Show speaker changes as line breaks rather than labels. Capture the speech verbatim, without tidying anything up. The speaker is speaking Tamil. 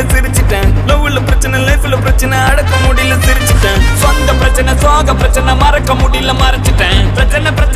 முடியல சிரிச்சிட்டேன் லவ்ல பிரச்சனை லைஃப்ல பிரச்சனை அடக்க முடியல சிரிச்சிட்டேன் சொந்த பிரச்சனை சோக பிரச்சனை மறக்க முடியல மறைச்சிட்டேன் பிரச்சனை